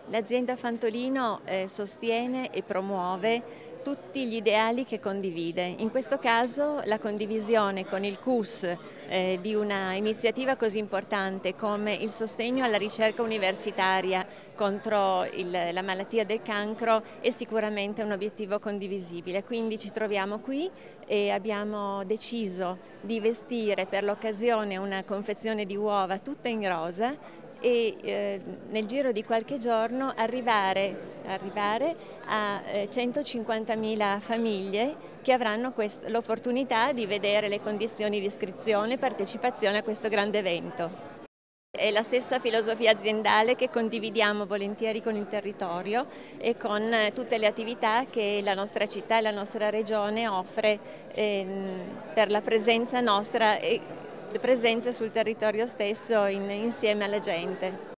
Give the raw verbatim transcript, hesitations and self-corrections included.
L'azienda Fantolino eh, sostiene e promuove tutti gli ideali che condivide. In questo caso la condivisione con il C U S eh, di una iniziativa così importante come il sostegno alla ricerca universitaria contro il, la malattia del cancro è sicuramente un obiettivo condivisibile. Quindi ci troviamo qui e abbiamo deciso di vestire per l'occasione una confezione di uova tutta in rosa e eh, nel giro di qualche giorno arrivare, arrivare a eh, centocinquantamila famiglie che avranno l'opportunità di vedere le condizioni di iscrizione e partecipazione a questo grande evento. È la stessa filosofia aziendale che condividiamo volentieri con il territorio e con tutte le attività che la nostra città e la nostra regione offre ehm, per la presenza nostra e presenza sul territorio stesso in, insieme alla gente.